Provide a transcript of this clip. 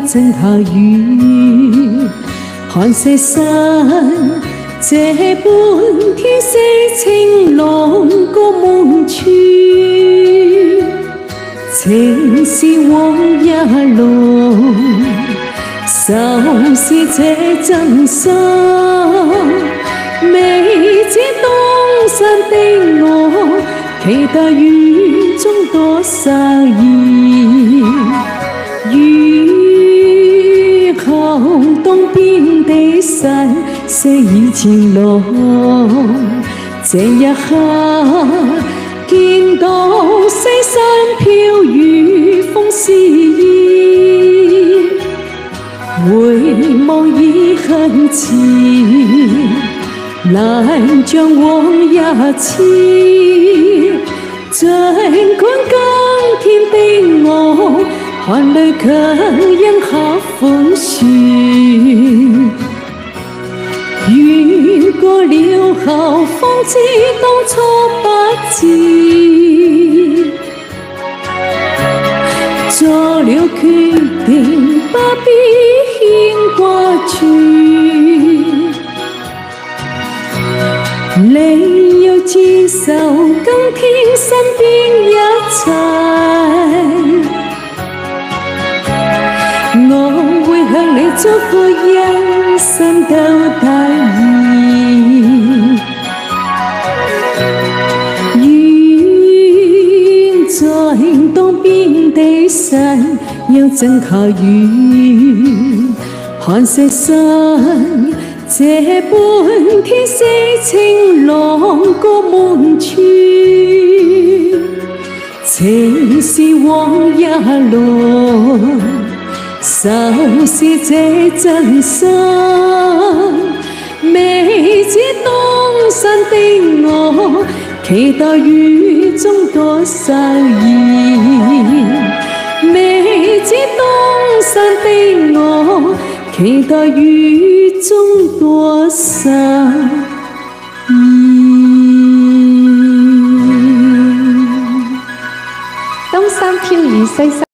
真下雨，看西山。 这般天色晴朗個夢處，情是往日濃，愁是這真心。未知東山的我，期待雨中多灑意。雨後東邊的山。 色已晴朗，這一刻見到西山飄雨風肆意，回望已很遲，難將往日似。儘管今天的我，含淚強忍下風雪。 雨過了後，方知當初不智，做了決定，不必牽掛住。你要接受今天身邊一切，我會向你祝福一生都得意。遠在東邊的山，又正下雨，看西山。 這般天色晴朗個夢處，情是往日濃，愁是這真心。未知東山的我，期待雨中多灑意。未知東山的我。 期待雨中多灑意。 東山飄雨西山。